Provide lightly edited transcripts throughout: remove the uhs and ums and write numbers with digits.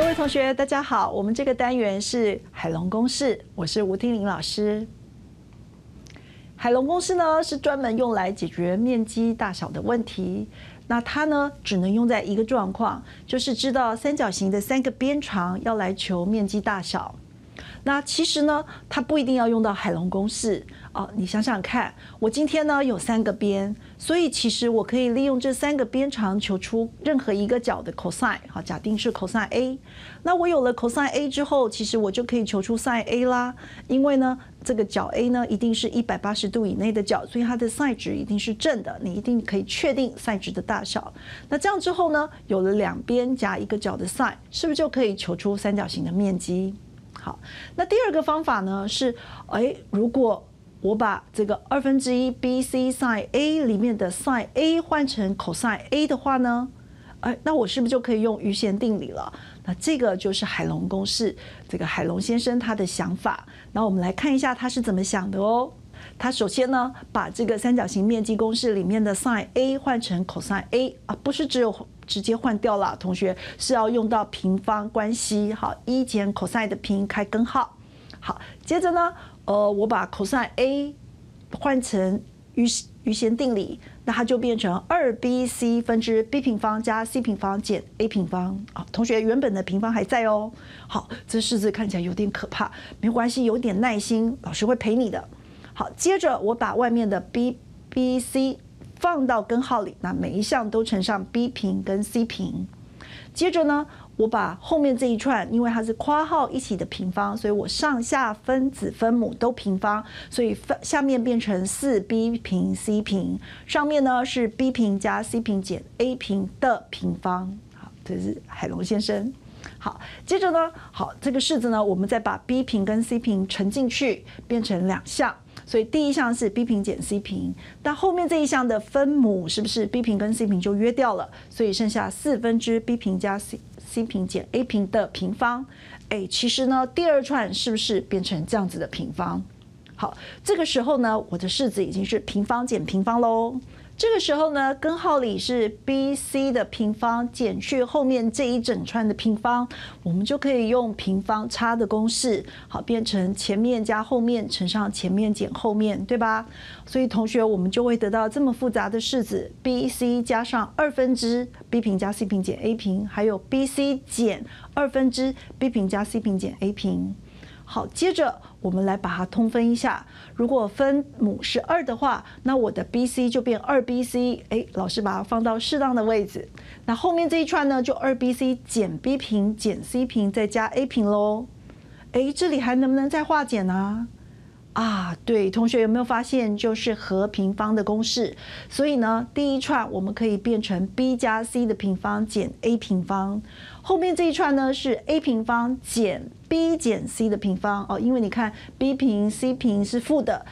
各位同学，大家好，我们这个单元是海龙公式，我是吴听玲老师。海龙公式呢是专门用来解决面积大小的问题。那它呢只能用在一个状况，就是知道三角形的3个边长要来求面积大小。那其实呢，它不一定要用到海龙公式哦。你想想看，我今天呢有3个边，所以其实我可以利用这3个边长求出任何一个角的 cosine。好，假定是 cosine A。那我有了 cosine A 之后，其实我就可以求出 sin A 啦。因为呢，这个角 A 呢一定是180度以内的角，所以它的 sin 值一定是正的。你一定可以确定 sin 值的大小。那这样之后呢，有了2边加一个角的 sin， 是不是就可以求出三角形的面积？好，那第二个方法呢是，如果我把这个1/2 BC sin A 里面的 sin A 换成 cosine A 的话呢，那我是不是就可以用余弦定理了？那这个就是海龙公式，这个海龙先生他的想法。那我们来看一下他是怎么想的哦。他首先呢，把这个三角形面积公式里面的 sin A 换成 cosine A 啊，不是只有直接换掉了，同学是要用到平方关系。好，1减 cosine 的平开根号。好，接着呢，我把 cosine A 换成余弦定理，那它就变成2bc分之 b 平方加 c 平方减 a 平方。啊，同学原本的平方还在哦。好，这式子看起来有点可怕，没关系，有点耐心，老师会陪你的。好，接着我把外面的 b、c 放到根号里，那每一项都乘上 b 平跟 c 平。接着呢，我把后面这一串，因为它是括号一起的平方，所以我上下分子分母都平方，所以下面变成4b 平 c 平，上面呢是 b 平加 c 平减 a 平的平方。好，这是海龙先生。好，接着呢，好，这个式子呢，我们再把 b 平跟 c 平乘进去，变成2项。所以第一项是 b 平减 c 平，但后面这一项的分母是不是 b 平跟 c 平就约掉了？所以剩下4分之 b 平加 c 平减 a 平的平方。其实呢，第二串是不是变成这样子的平方？好，这个时候呢，我的式子已经是平方减平方喽。这个时候呢，根号里是 BC 的平方减去后面这一整串的平方，我们就可以用平方差的公式，好，变成前面加后面乘上前面减后面，对吧？所以同学，我们就会得到这么复杂的式子 ：BC 加上2分之 b 平加 c 平减 a 平，还有 BC 减2分之 b 平加 c 平减 a 平。好，接着我们来把它通分一下。如果分母是2的话，那我的 BC 就变2bc。老师把它放到适当的位置。那后面这一串呢，就2bc 减 b 平减 c 平再加 a 平喽。这里还能不能再化简呢？对，同学有没有发现，就是和平方的公式？所以呢，第一串我们可以变成 b 加 c 的平方减 a 平方，后面这一串呢是 a 平方减 b 减 c 的平方哦，因为你看 b 平 c 平是负的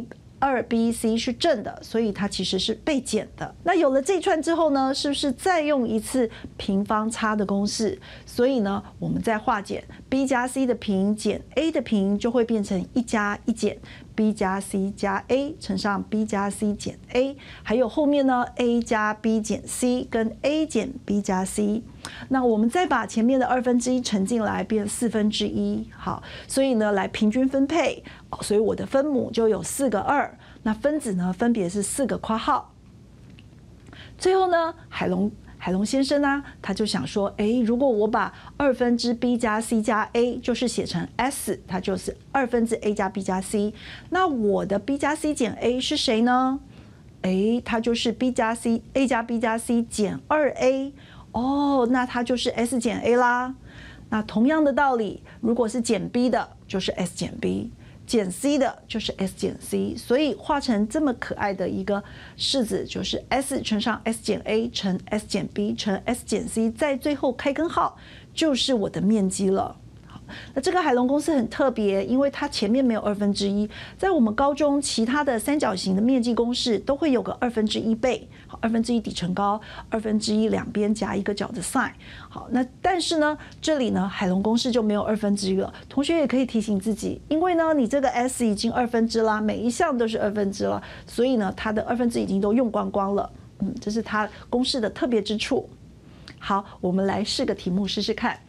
，2bc 是正的，所以它其实是被减的。那有了这一串之后呢，是不是再用一次平方差的公式？所以呢，我们再化简 b 加 c 的平减 a 的平就会变成1加1减 b 加 c 加 a 乘上 b 加 c 减 a， 还有后面呢 a 加 b 减 c 跟 a 减 b 加 c。那我们再把前面的2分之一乘进来，变4分之一。好，所以呢来平均分配，所以我的分母就有4个2，那分子呢分别是4个括号。最后呢，海龙先生呢，他就想说，如果我把2分之 b 加 c 加 a 就是写成 s， 它就是2分之 a 加 b 加 c， 那我的 b 加 c 减 a 是谁呢？它就是 b 加 c a 加 b 加 c 减 2a。那它就是 s 减 a 啦。那同样的道理，如果是减 b 的，就是 s 减 b， 减 c 的就是 s 减 c， 所以画成这么可爱的一个式子，就是 s 乘上 s 减 a 乘 s 减 b 乘 s 减 c， 在最后开根号，就是我的面积了。那这个海龙公式很特别，因为它前面没有2分之一，在我们高中其他的三角形的面积公式都会有个2分之一倍，好，2分之一底乘高，2分之一两边加一个角的 sin。好，那但是呢，这里呢海龙公式就没有2分之一了。同学也可以提醒自己，因为呢你这个 s 已经2分之啦，每一项都是2分之了，所以呢它的2分之已经都用光光了。这是它公式的特别之处。好，我们来试个题目试试看。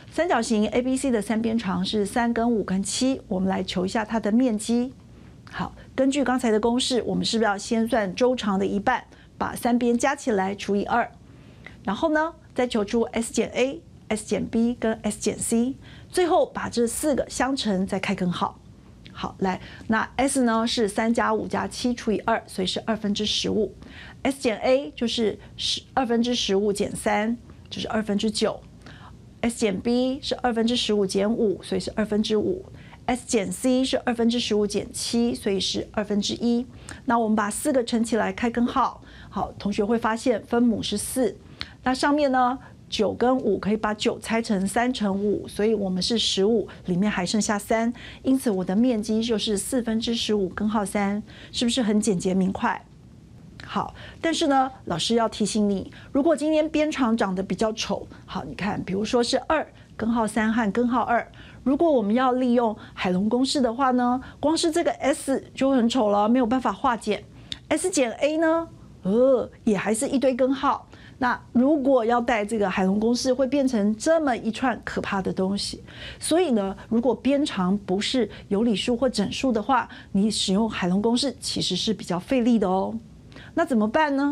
三角形 ABC 的三边长是3跟5跟7，我们来求一下它的面积。好，根据刚才的公式，我们是不是要先算周长的一半，把三边加起来除以2，然后呢再求出 S 减 A、S 减 B 跟 S 减 C， 最后把这4个相乘再开根号。好，来，那 S 呢是3加5加7除以2，所以是15/15。S 减 A 就是15/15减3，就是9/2。S 减 B 是15/15减5，所以是5/2。S 减 C 是15/15减7，所以是1/2。那我们把4个乘起来开根号，好，同学会发现分母是4。那上面呢？9跟5可以把9拆成3乘5，所以我们是15，里面还剩下3，因此我的面积就是15/4根号3，是不是很简洁明快？好，但是呢，老师要提醒你，如果今天边长长得比较丑，好，你看，比如说是2根号3和根号2，如果我们要利用海龙公式的话呢，光是这个 S 就很丑了，没有办法化简。S 减 A 呢，也还是一堆根号。那如果要带这个海龙公式，会变成这么一串可怕的东西。所以呢，如果边长不是有理数或整数的话，你使用海龙公式其实是比较费力的哦。那怎么办呢？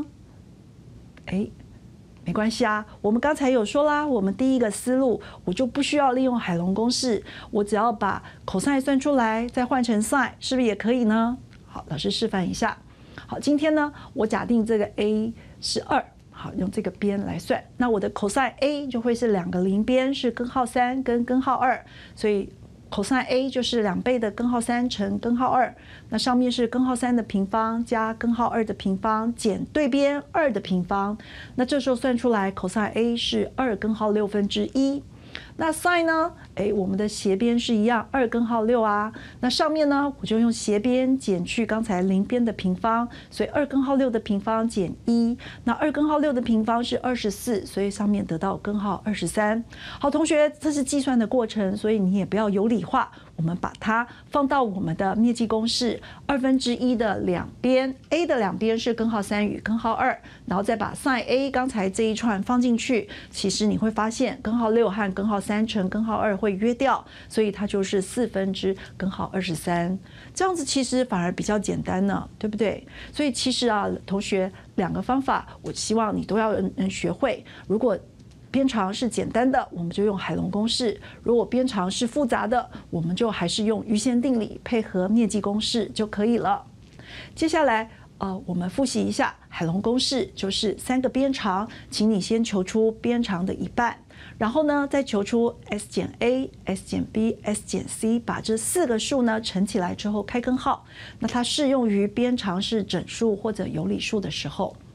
没关系啊，我们刚才有说啦，我们第一个思路，我就不需要利用海龙公式，我只要把 cosine 算出来，再换成 sin， 是不是也可以呢？好，老师示范一下。好，今天呢，我假定这个 a 是2。好，用这个边来算，那我的 cosine A 就会是2个邻边，是根号3跟根号2，所以 cosine A 就是2倍的根号3乘根号2，那上面是根号3的平方加根号2的平方减对边2的平方，那这时候算出来 cosine A 是2根号1/6。那 sin 呢？我们的斜边是一样，2根号6啊。那上面呢，我就用斜边减去刚才邻边的平方，所以2根号6的平方减1。那2根号6的平方是24，所以上面得到根号23。好，同学，这是计算的过程，所以你也不要有理化。我们把它放到我们的面积公式，1/2的两边 ，a 的两边是根号3与根号2，然后再把 sin a 刚才这一串放进去，其实你会发现根号6和根号3乘根号2会约掉，所以它就是4/根号23。这样子其实反而比较简单呢，对不对？所以其实啊，同学2个方法，我希望你都要能学会。如果边长是简单的，我们就用海龙公式；如果边长是复杂的，我们就还是用余弦定理配合面积公式就可以了。接下来，我们复习一下海龙公式，就是3个边长，请你先求出边长的一半，然后呢，再求出 S 减 A、S 减 B、S 减 C， 把这4个数呢乘起来之后开根号。那它适用于边长是整数或者有理数的时候。